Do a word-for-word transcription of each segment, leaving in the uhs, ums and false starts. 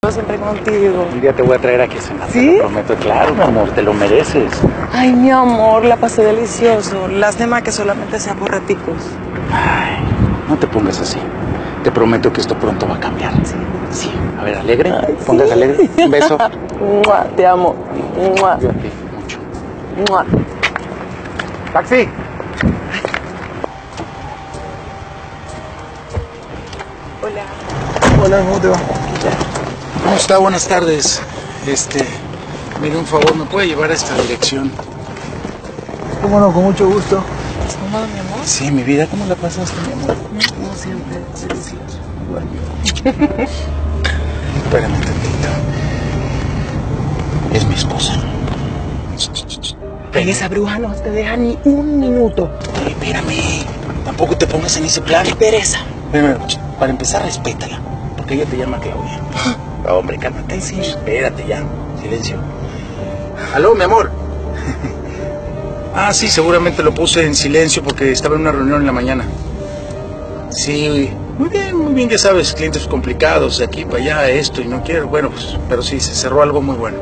siempre contigo. Un día te voy a traer aquí a cenar, ¿Sí? te lo prometo. Claro, mi amor, te lo mereces. Ay, mi amor, la pasé delicioso. Lástima que solamente sea por raticos. Ay, no te pongas así. Te prometo que esto pronto va a cambiar. Sí. Sí. A ver, alegre. Ay, Pongas sí. alegre. Un beso. Mua, te amo. Mua. Yo a ti, mucho. Mua. ¡Taxi! Hola. Hola, ¿cómo te va? ¿Cómo está? Buenas tardes. Este, mire, un favor, ¿me puede llevar a esta dirección? ¿Cómo no? Con mucho gusto. ¿Estás cómodo, mi amor? Sí, mi vida, ¿cómo la pasaste, mi amor? Como siempre, delicioso. Igual yo. Espérame un tantito. Es mi esposa. Ay, esa bruja no te deja ni un minuto. Ay, espérame. Tampoco te pongas en ese plan. ¡Qué pereza! Espérame, para empezar, respétala. Porque ella te llama Claudia. No, hombre, cálmate. Sí. Espérate ya. Silencio. Aló, mi amor. Ah, sí, seguramente lo puse en silencio porque estaba en una reunión en la mañana. Sí, muy bien, muy bien, ya sabes, clientes complicados, de aquí para allá, esto, y no quiero, bueno, pues, pero sí, se cerró algo muy bueno.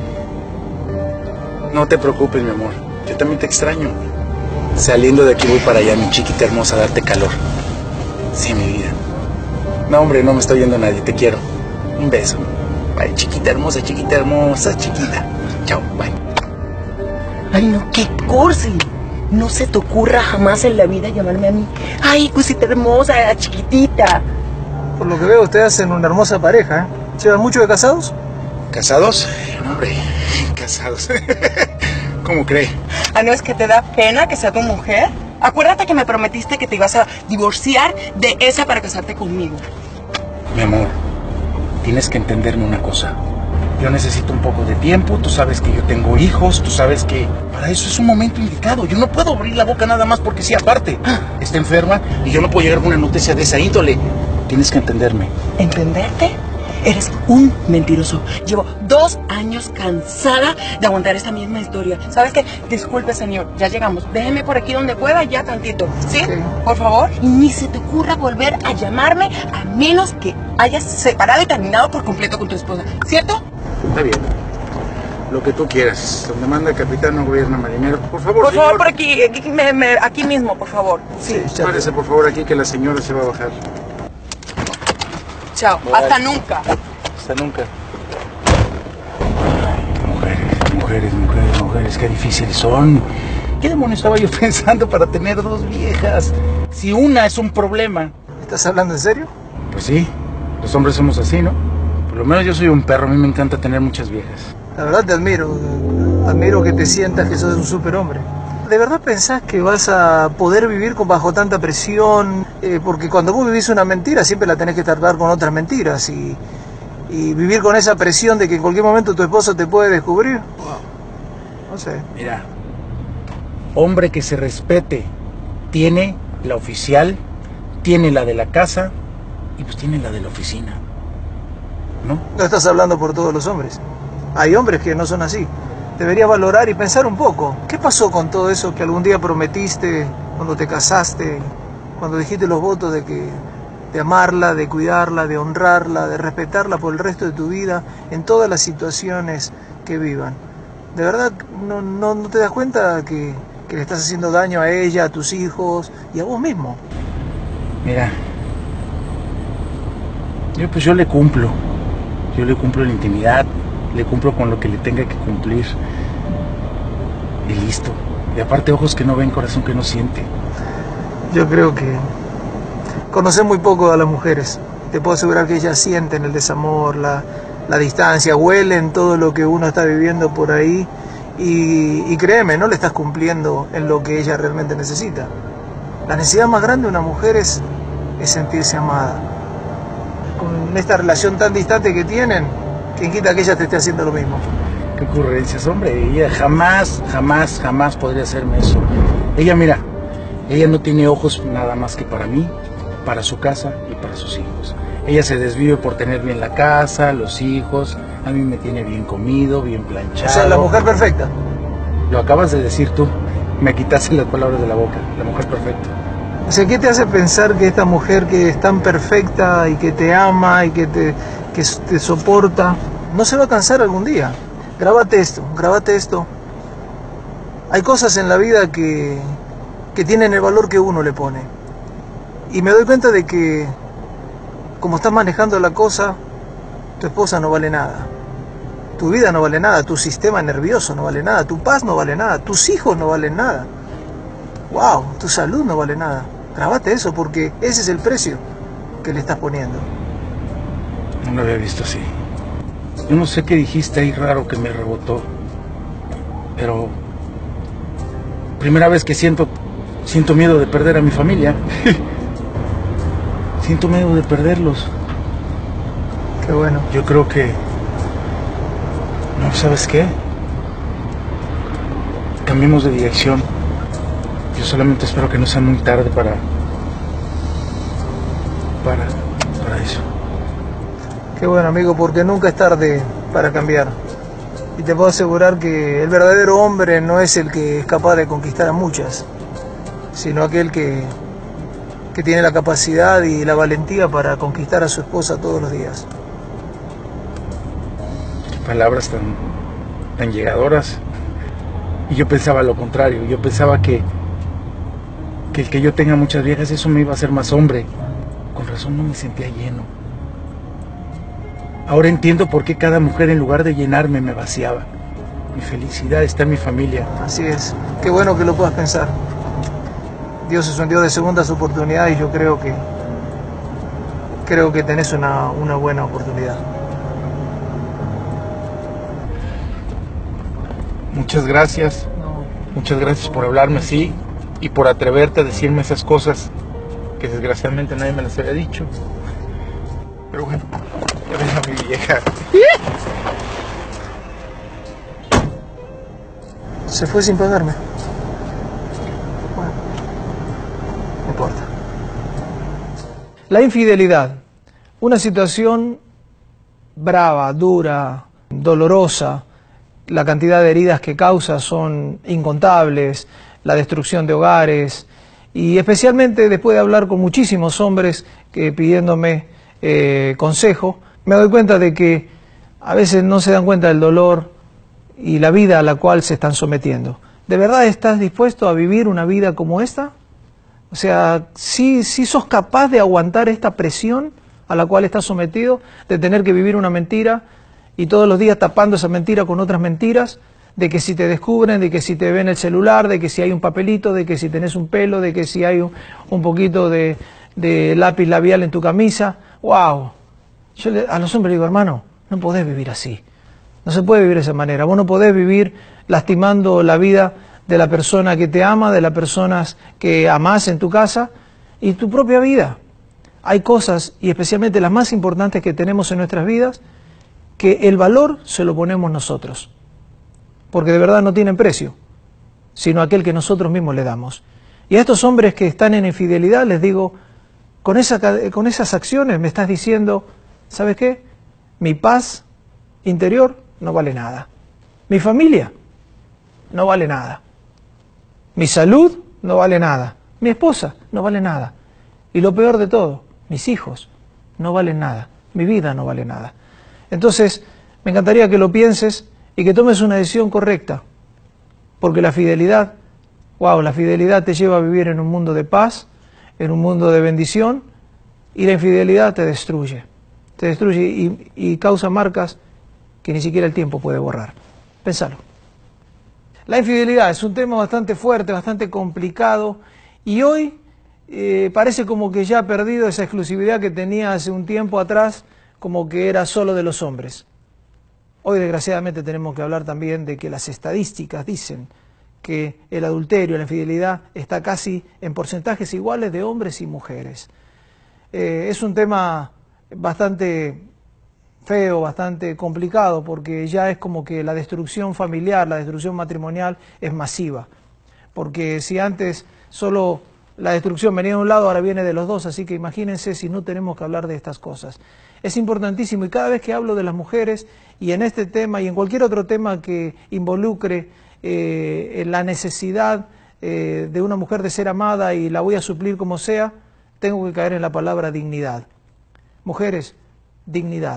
No te preocupes, mi amor, yo también te extraño. Saliendo de aquí voy para allá, mi chiquita hermosa, a darte calor. Sí, mi vida. No, hombre, no me está oyendo nadie, te quiero. Un beso. Bye, chiquita hermosa, chiquita hermosa, chiquita. Chao, bye. Ay, no, qué cursi. No se te ocurra jamás en la vida llamarme a mí. Ay, cosita hermosa, chiquitita. Por lo que veo, ustedes hacen una hermosa pareja, ¿eh? ¿Llevan mucho de casados? ¿Casados? No, hombre, casados. ¿Cómo cree? Ah, ¿no es que te da pena que sea tu mujer? Acuérdate que me prometiste que te ibas a divorciar de esa para casarte conmigo. Mi amor, tienes que entenderme una cosa. Yo necesito un poco de tiempo, tú sabes que yo tengo hijos, tú sabes que para eso es un momento indicado. Yo no puedo abrir la boca nada más porque sí, aparte, está enferma y yo no puedo llegar con una noticia de esa índole. Tienes que entenderme. ¿Entenderte? Eres un mentiroso. Llevo dos años cansada de aguantar esta misma historia. ¿Sabes qué? Disculpe, señor, ya llegamos. Déjeme por aquí donde pueda, ya tantito. ¿Sí? Sí. Por favor. Y ni se te ocurra volver a llamarme a menos que hayas separado y terminado por completo con tu esposa. ¿Cierto? Está bien. Lo que tú quieras. Donde manda el capitán no gobierna marinero. Por favor, Por señor. favor, por aquí, aquí, me- me- aquí mismo, por favor. Sí. Sí, Párese, por favor, aquí que la señora se va a bajar. Chao. Bye. Hasta nunca. Hasta nunca. Ay, mujeres, mujeres, mujeres, mujeres, qué difíciles son. ¿Qué demonios estaba yo pensando para tener dos viejas? Si una es un problema. ¿Estás hablando en serio? Pues sí, los hombres somos así, ¿no? Por lo menos yo soy un perro, a mí me encanta tener muchas viejas. La verdad te admiro. Admiro que te sientas que sos un superhombre. ¿De verdad pensás que vas a poder vivir con, bajo tanta presión? Eh, porque cuando vos vivís una mentira siempre la tenés que tratar con otras mentiras. Y, y vivir con esa presión de que en cualquier momento tu esposo te puede descubrir. No sé. Mira, hombre que se respete, tiene la oficial, tiene la de la casa y pues tiene la de la oficina, ¿no? No estás hablando por todos los hombres. Hay hombres que no son así. Deberías valorar y pensar un poco. ¿Qué pasó con todo eso que algún día prometiste cuando te casaste? Cuando dijiste los votos de que de amarla, de cuidarla, de honrarla, de respetarla por el resto de tu vida en todas las situaciones que vivan. ¿De verdad no, no, no te das cuenta que, que le estás haciendo daño a ella, a tus hijos y a vos mismo? Mira, yo pues yo le cumplo, yo le cumplo la intimidad, le cumplo con lo que le tenga que cumplir y listo. Y aparte ojos que no ven, corazón que no siente. Yo creo que conoces muy poco a las mujeres. Te puedo asegurar que ellas sienten el desamor, la, la distancia, huelen todo lo que uno está viviendo por ahí y, y créeme, no le estás cumpliendo en lo que ella realmente necesita. La necesidad más grande de una mujer es, es sentirse amada. Con esta relación tan distante que tienen, quien quita que ella te esté haciendo lo mismo. Qué ocurrencias, hombre, ella jamás, jamás, jamás podría hacerme eso. Ella, mira, ella no tiene ojos nada más que para mí, para su casa y para sus hijos. Ella se desvive por tener bien la casa, los hijos, a mí me tiene bien comido, bien planchado. O sea, la mujer perfecta. Lo acabas de decir tú, me quitaste las palabras de la boca, la mujer perfecta. O sea, ¿qué te hace pensar que esta mujer que es tan perfecta y que te ama y que te, que te soporta, no se va a cansar algún día. Grábate esto, grábate esto. Hay cosas en la vida que, que tienen el valor que uno le pone. Y me doy cuenta de que, como estás manejando la cosa, tu esposa no vale nada. Tu vida no vale nada, tu sistema nervioso no vale nada, tu paz no vale nada, tus hijos no valen nada. Wow, tu salud no vale nada. Grábate eso porque ese es el precio que le estás poniendo. No lo había visto así. Yo no sé qué dijiste ahí raro que me rebotó, pero primera vez que siento siento miedo de perder a mi familia. Siento miedo de perderlos. Qué bueno. Yo creo que no, ¿sabes qué? Cambiemos de dirección. Yo solamente espero que no sea muy tarde para para para eso. Qué bueno, amigo, porque nunca es tarde para cambiar. Y te puedo asegurar que el verdadero hombre no es el que es capaz de conquistar a muchas, sino aquel que, que tiene la capacidad y la valentía para conquistar a su esposa todos los días. Qué palabras tan, tan llegadoras. Y yo pensaba lo contrario. Yo pensaba que, que el que yo tenga muchas viejas, eso me iba a hacer más hombre. Con razón no me sentía lleno. Ahora entiendo por qué cada mujer, en lugar de llenarme, me vaciaba. Mi felicidad está en mi familia. Así es. Qué bueno que lo puedas pensar. Dios es un Dios de segundas oportunidades y yo creo que creo que tenés una, una buena oportunidad. Muchas gracias. No. Muchas gracias por hablarme así y por atreverte a decirme esas cosas que desgraciadamente nadie me las había dicho. Pero bueno, ya ves a mi vieja. Se fue sin pagarme. Bueno, no importa. La infidelidad, una situación brava, dura, dolorosa. La cantidad de heridas que causa son incontables, la destrucción de hogares, y especialmente después de hablar con muchísimos hombres que pidiéndome eh, consejo, me doy cuenta de que a veces no se dan cuenta del dolor y la vida a la cual se están sometiendo. ¿De verdad estás dispuesto a vivir una vida como esta? O sea, ¿sí, sí sos capaz de aguantar esta presión a la cual estás sometido, de tener que vivir una mentira y todos los días tapando esa mentira con otras mentiras, de que si te descubren, de que si te ven el celular, de que si hay un papelito, de que si tenés un pelo, de que si hay un, un poquito de, de lápiz labial en tu camisa? ¡Wow! Yo le, a los hombres digo, hermano, no podés vivir así. No se puede vivir de esa manera. Vos no podés vivir lastimando la vida de la persona que te ama, de las personas que amás en tu casa y tu propia vida. Hay cosas, y especialmente las más importantes que tenemos en nuestras vidas, que el valor se lo ponemos nosotros, porque de verdad no tienen precio, sino aquel que nosotros mismos le damos. Y a estos hombres que están en infidelidad les digo, con, esa, con esas acciones me estás diciendo, ¿sabes qué? Mi paz interior no vale nada. Mi familia no vale nada. Mi salud no vale nada. Mi esposa no vale nada. Y lo peor de todo, mis hijos no valen nada. Mi vida no vale nada. Entonces, me encantaría que lo pienses y que tomes una decisión correcta. Porque la fidelidad, wow, la fidelidad te lleva a vivir en un mundo de paz, en un mundo de bendición, y la infidelidad te destruye. Te destruye y, y causa marcas que ni siquiera el tiempo puede borrar. Pensalo. La infidelidad es un tema bastante fuerte, bastante complicado, y hoy eh, parece como que ya ha perdido esa exclusividad que tenía hace un tiempo atrás, como que era solo de los hombres. Hoy desgraciadamente tenemos que hablar también de que las estadísticas dicen que el adulterio, la infidelidad, está casi en porcentajes iguales de hombres y mujeres. Eh, es un tema bastante feo, bastante complicado, porque ya es como que la destrucción familiar, la destrucción matrimonial es masiva. Porque si antes solo la destrucción venía de un lado, ahora viene de los dos, así que imagínense si no tenemos que hablar de estas cosas. Es importantísimo, y cada vez que hablo de las mujeres, y en este tema y en cualquier otro tema que involucre eh, la necesidad eh, de una mujer de ser amada y la voy a suplir como sea, tengo que caer en la palabra dignidad. Mujeres, dignidad.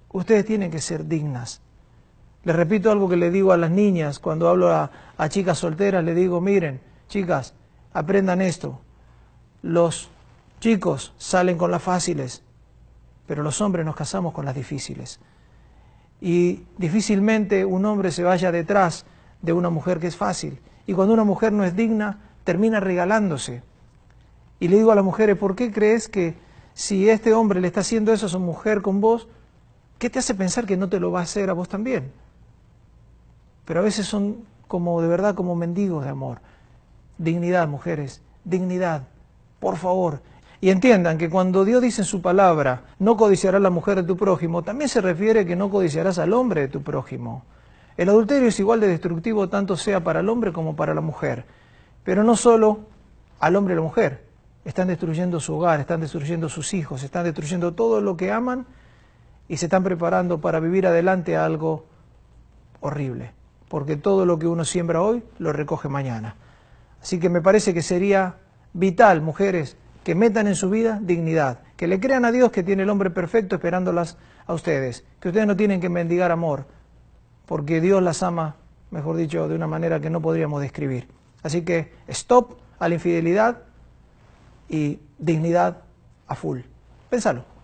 Ustedes tienen que ser dignas. Les repito algo que le digo a las niñas cuando hablo a, a chicas solteras, le digo, miren, chicas, aprendan esto. Los chicos salen con las fáciles, pero los hombres nos casamos con las difíciles. Y difícilmente un hombre se vaya detrás de una mujer que es fácil. Y cuando una mujer no es digna, termina regalándose. Y le digo a las mujeres, ¿por qué crees que si este hombre le está haciendo eso a su mujer con vos, qué te hace pensar que no te lo va a hacer a vos también? Pero a veces son como, de verdad, como mendigos de amor. Dignidad, mujeres, dignidad, por favor. Y entiendan que cuando Dios dice en su palabra, no codiciarás la mujer de tu prójimo, también se refiere que no codiciarás al hombre de tu prójimo. El adulterio es igual de destructivo tanto sea para el hombre como para la mujer. Pero no solo al hombre y la mujer. Están destruyendo su hogar, están destruyendo sus hijos, están destruyendo todo lo que aman y se están preparando para vivir adelante algo horrible. Porque todo lo que uno siembra hoy, lo recoge mañana. Así que me parece que sería vital, mujeres, que metan en su vida dignidad, que le crean a Dios que tiene el hombre perfecto esperándolas a ustedes, que ustedes no tienen que mendigar amor, porque Dios las ama, mejor dicho, de una manera que no podríamos describir. Así que stop a la infidelidad y dignidad a full. Pénsalo.